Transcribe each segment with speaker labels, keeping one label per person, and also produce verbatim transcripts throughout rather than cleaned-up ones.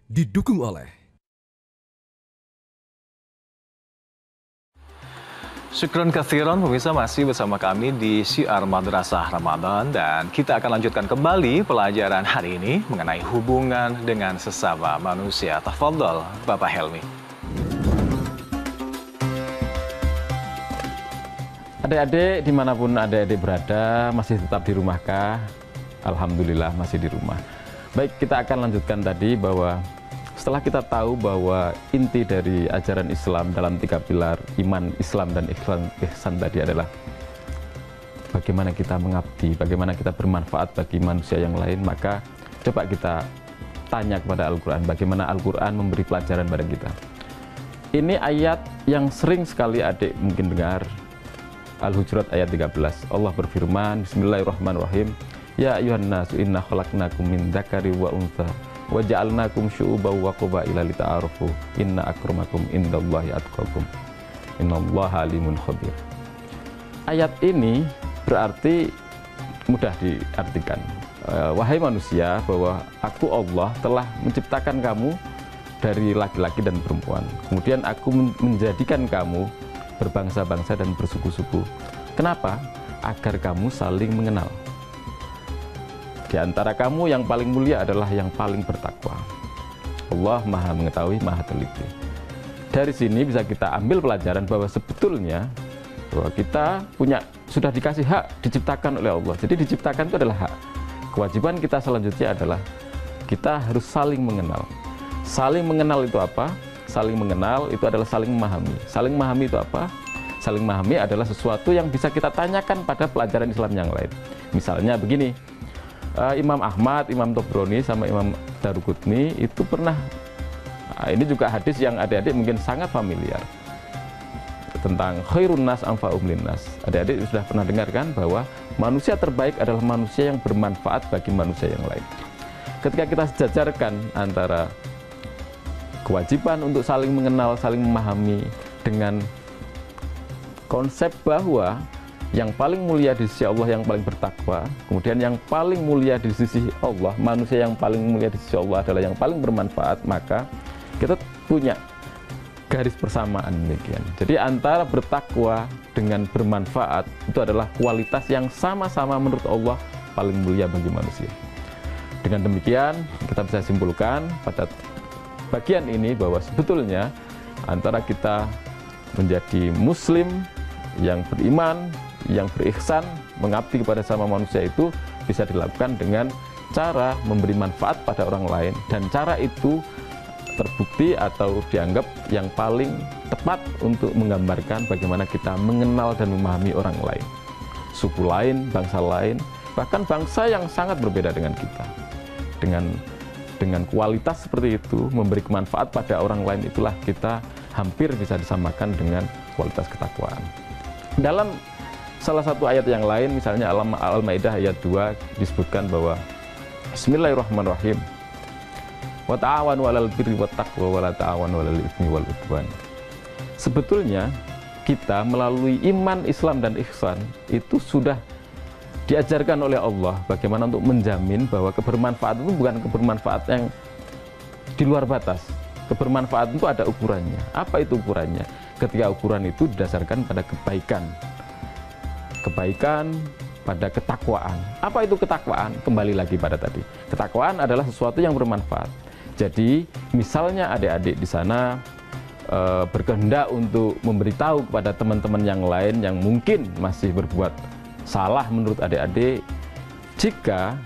Speaker 1: didukung oleh
Speaker 2: Syukron kathiron, pemirsa, masih bersama kami di Syiar Madrasah Ramadan dan kita akan lanjutkan kembali pelajaran hari ini mengenai hubungan dengan sesama manusia. Tafadhol, Bapak Helmi.
Speaker 3: Adik-adik, dimanapun adik-adik berada, masih tetap di rumahkah? Alhamdulillah masih di rumah. Baik, kita akan lanjutkan tadi bahwa setelah kita tahu bahwa inti dari ajaran Islam dalam tiga pilar iman, Islam, dan ihsan, ihsan tadi adalah bagaimana kita mengabdi, bagaimana kita bermanfaat bagi manusia yang lain, maka coba kita tanya kepada Al-Quran, bagaimana Al-Quran memberi pelajaran pada kita. Ini ayat yang sering sekali adik mungkin dengar, Al-Hujurat ayat tiga belas. Allah berfirman, Bismillahirrahmanirrahim, Ya ayuhan nasu inna khalaqnakum min dzakari wa untha wa ja'alnakum syu'uban wa qabaila lita'arafu inna akramakum indallahi atqakum innallaha alimun khabir. Ayat ini berarti mudah diartikan, wahai manusia, bahwa aku Allah telah menciptakan kamu dari laki-laki dan perempuan, kemudian aku menjadikan kamu berbangsa-bangsa dan bersuku-suku. Kenapa? Agar kamu saling mengenal. Di antara kamu yang paling mulia adalah yang paling bertakwa. Allah Maha mengetahui, Maha teliti. Dari sini bisa kita ambil pelajaran bahwa sebetulnya bahwa kita punya, sudah dikasih hak, diciptakan oleh Allah. Jadi diciptakan itu adalah hak. Kewajiban kita selanjutnya adalah kita harus saling mengenal. Saling mengenal itu apa? Saling mengenal itu adalah saling memahami. Saling memahami itu apa? Saling memahami adalah sesuatu yang bisa kita tanyakan pada pelajaran Islam yang lain. Misalnya begini, Uh, Imam Ahmad, Imam Tobroni, sama Imam Daruqutni itu pernah, nah, ini juga hadis yang adik-adik mungkin sangat familiar, tentang khairun nas anfa'um linnas. Adik-adik sudah pernah dengar kan bahwa manusia terbaik adalah manusia yang bermanfaat bagi manusia yang lain. Ketika kita sejajarkan antara kewajiban untuk saling mengenal, saling memahami dengan konsep bahwa yang paling mulia di sisi Allah yang paling bertakwa, kemudian yang paling mulia di sisi Allah, manusia yang paling mulia di sisi Allah adalah yang paling bermanfaat, maka kita punya garis persamaan demikian. Jadi antara bertakwa dengan bermanfaat itu adalah kualitas yang sama-sama menurut Allah paling mulia bagi manusia. Dengan demikian kita bisa simpulkan pada bagian ini bahwa sebetulnya antara kita menjadi muslim yang beriman, yang berihsan, mengabdi kepada sama manusia itu bisa dilakukan dengan cara memberi manfaat pada orang lain, dan cara itu terbukti atau dianggap yang paling tepat untuk menggambarkan bagaimana kita mengenal dan memahami orang lain, suku lain, bangsa lain, bahkan bangsa yang sangat berbeda dengan kita. Dengan dengan kualitas seperti itu, memberi manfaat pada orang lain, itulah kita hampir bisa disamakan dengan kualitas ketakwaan. Dalam salah satu ayat yang lain, misalnya Al-Maidah ayat dua, disebutkan bahwa Bismillahirrahmanirrahim, wa ta'awanu 'alal birri wat taqwa wa la ta'awanu 'alal itsmi wal 'udwan. Sebetulnya kita melalui iman, Islam, dan ihsan itu sudah diajarkan oleh Allah bagaimana untuk menjamin bahwa kebermanfaatan itu bukan kebermanfaatan yang di luar batas. Kebermanfaatan itu ada ukurannya. Apa itu ukurannya? Ketika ukuran itu didasarkan pada kebaikan. Kebaikan pada ketakwaan. Apa itu ketakwaan? Kembali lagi pada tadi. Ketakwaan adalah sesuatu yang bermanfaat. Jadi, misalnya adik-adik di sana e, berkehendak untuk memberitahu kepada teman-teman yang lain yang mungkin masih berbuat salah menurut adik-adik, jika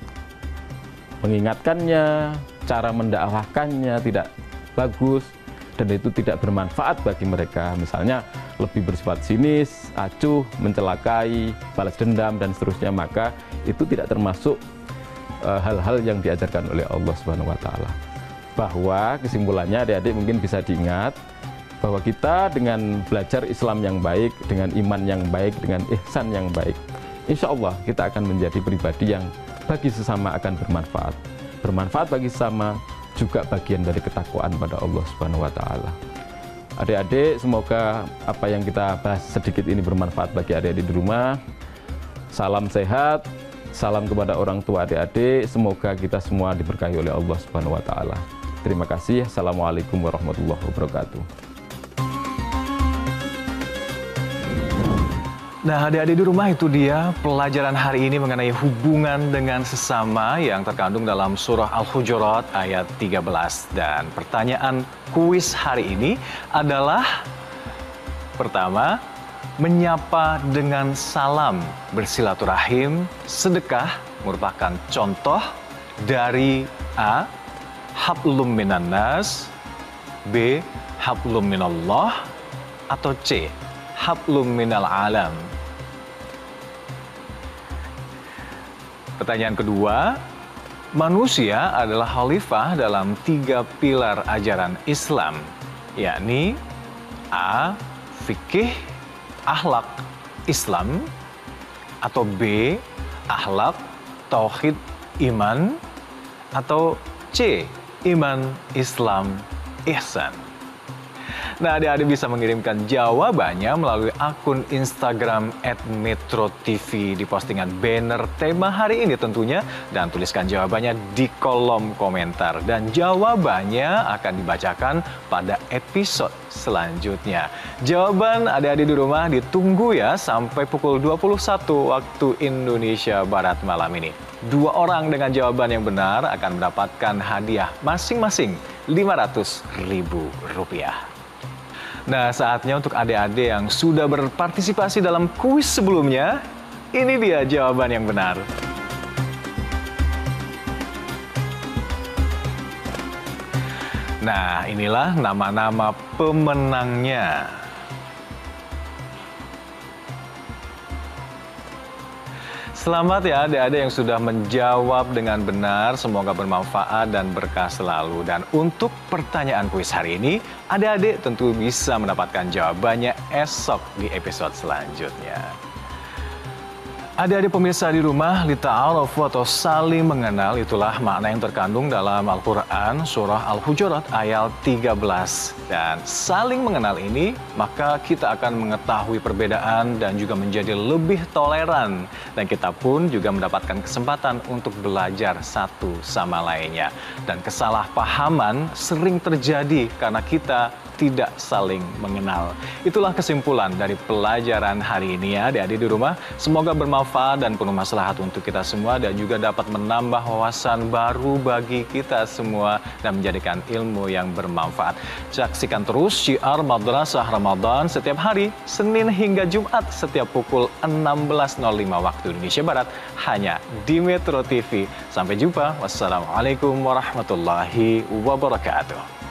Speaker 3: mengingatkannya, cara mendakwahkannya tidak bagus, dan itu tidak bermanfaat bagi mereka, misalnya lebih bersifat sinis, acuh, mencelakai, balas dendam, dan seterusnya, maka itu tidak termasuk hal-hal uh, yang diajarkan oleh Allah Subhanahu wa Ta'ala. Bahwa kesimpulannya adik-adik mungkin bisa diingat bahwa kita dengan belajar Islam yang baik, dengan iman yang baik, dengan ihsan yang baik, insya Allah kita akan menjadi pribadi yang bagi sesama akan bermanfaat. Bermanfaat bagi sesama juga bagian dari ketakwaan pada Allah Subhanahu wa Ta'ala. Adik-adik, semoga apa yang kita bahas sedikit ini bermanfaat bagi adik-adik di rumah. Salam sehat, salam kepada orang tua adik-adik. Semoga kita semua diberkahi oleh Allah Subhanahu wa Ta'ala. Terima kasih. Assalamualaikum warahmatullahi wabarakatuh.
Speaker 2: Nah, adik-adik di rumah, itu dia pelajaran hari ini mengenai hubungan dengan sesama yang terkandung dalam surah Al-Hujurat ayat tiga belas. Dan pertanyaan kuis hari ini adalah, pertama, menyapa dengan salam bersilaturahim, sedekah merupakan contoh dari A. Hablum minan nas, B. Hablum minallah, atau C. Hablum minal alam. Pertanyaan kedua, manusia adalah khalifah dalam tiga pilar ajaran Islam, yakni A. Fikih, akhlak, Islam, atau B. Akhlak, tauhid, iman, atau C. Iman, Islam, ihsan. Nah, adik-adik bisa mengirimkan jawabannya melalui akun Instagram et metro T V di postingan banner tema hari ini tentunya, dan tuliskan jawabannya di kolom komentar. Dan jawabannya akan dibacakan pada episode selanjutnya. Jawaban adik-adik di rumah ditunggu ya sampai pukul dua puluh satu waktu Indonesia Barat malam ini. Dua orang dengan jawaban yang benar akan mendapatkan hadiah masing-masing lima ratus ribu rupiah. Nah, saatnya untuk adik-adik yang sudah berpartisipasi dalam kuis sebelumnya, ini dia jawaban yang benar. Nah, inilah nama-nama pemenangnya. Selamat ya adik-adik yang sudah menjawab dengan benar, semoga bermanfaat dan berkah selalu. Dan untuk pertanyaan kuis hari ini, adik-adik tentu bisa mendapatkan jawabannya esok di episode selanjutnya. Adik-adik pemirsa di rumah, lita'arafu atau saling mengenal, itulah makna yang terkandung dalam Al-Quran surah Al-Hujurat ayat tiga belas. Dan saling mengenal ini, maka kita akan mengetahui perbedaan dan juga menjadi lebih toleran. Dan kita pun juga mendapatkan kesempatan untuk belajar satu sama lainnya. Dan kesalahpahaman sering terjadi karena kita tidak saling mengenal. Itulah kesimpulan dari pelajaran hari ini ya adik-adik di rumah. Semoga bermanfaat dan penuh maslahat untuk kita semua, dan juga dapat menambah wawasan baru bagi kita semua dan menjadikan ilmu yang bermanfaat. Saksikan terus Syiar Madrasah Ramadan setiap hari Senin hingga Jumat setiap pukul enam belas nol lima waktu Indonesia Barat hanya di Metro T V. Sampai jumpa. Wassalamualaikum warahmatullahi wabarakatuh.